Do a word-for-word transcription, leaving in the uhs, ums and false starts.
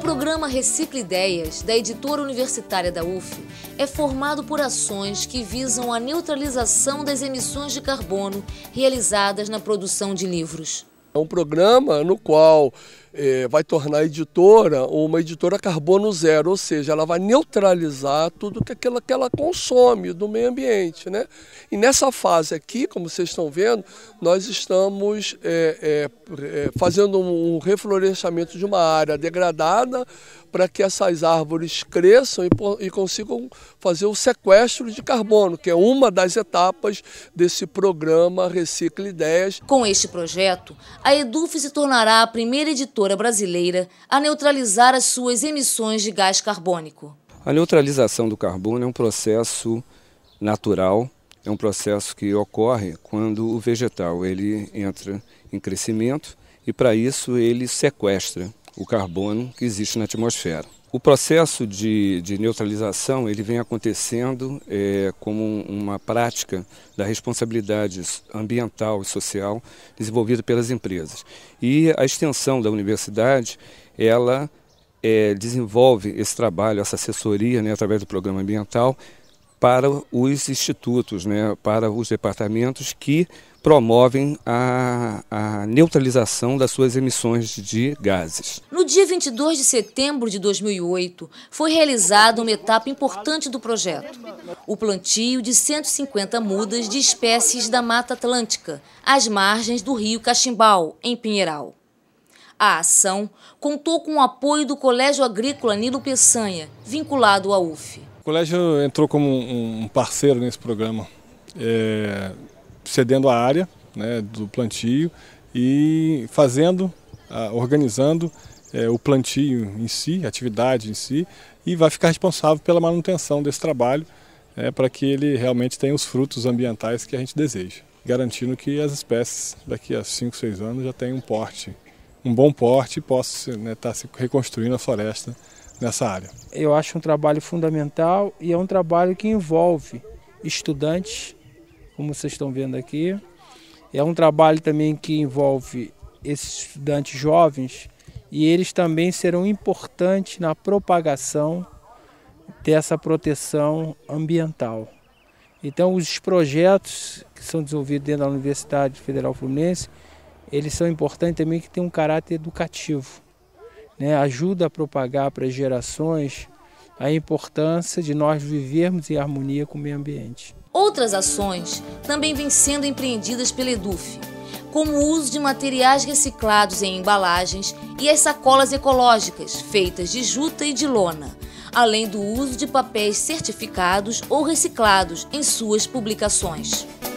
programa Recicla Ideias, da editora universitária da U F, é formado por ações que visam a neutralização das emissões de carbono realizadas na produção de livros. É um programa no qual é, vai tornar a editora uma editora carbono zero, ou seja, ela vai neutralizar tudo que, aquela, que ela consome do meio ambiente, né? E nessa fase aqui, como vocês estão vendo, nós estamos é, é, é, fazendo um reflorestamento de uma área degradada para que essas árvores cresçam e, e consigam fazer o sequestro de carbono, que é uma das etapas desse programa Recicla Ideias. Com este projeto, a Eduf se tornará a primeira editora brasileira a neutralizar as suas emissões de gás carbônico. A neutralização do carbono é um processo natural, é um processo que ocorre quando o vegetal ele entra em crescimento e, para isso, ele sequestra o carbono que existe na atmosfera. O processo de, de neutralização ele vem acontecendo é, como uma prática da responsabilidade ambiental e social desenvolvida pelas empresas. E a extensão da universidade, ela é, desenvolve esse trabalho, essa assessoria, né, através do programa ambiental, para os institutos, né, para os departamentos que promovem a, a neutralização das suas emissões de gases. No dia vinte e dois de setembro de dois mil e oito, foi realizada uma etapa importante do projeto: o plantio de cento e cinquenta mudas de espécies da Mata Atlântica, às margens do rio Cachimbau, em Pinheiral. A ação contou com o apoio do Colégio Agrícola Nilo Peçanha, vinculado à U F. O colégio entrou como um parceiro nesse programa, é, cedendo a área, né, do plantio e fazendo, organizando é, o plantio em si, a atividade em si, e vai ficar responsável pela manutenção desse trabalho, é, para que ele realmente tenha os frutos ambientais que a gente deseja, garantindo que as espécies daqui a cinco, seis anos já tenham um porte, um bom porte e possam, né, estar se reconstruindo a floresta nessa área. Eu acho um trabalho fundamental e é um trabalho que envolve estudantes, como vocês estão vendo aqui. É um trabalho também que envolve esses estudantes jovens e eles também serão importantes na propagação dessa proteção ambiental. Então, os projetos que são desenvolvidos dentro da Universidade Federal Fluminense, eles são importantes também que têm um caráter educativo, né? Ajuda a propagar para as gerações a importância de nós vivermos em harmonia com o meio ambiente. Outras ações também vêm sendo empreendidas pela Eduf, como o uso de materiais reciclados em embalagens e as sacolas ecológicas, feitas de juta e de lona, além do uso de papéis certificados ou reciclados em suas publicações.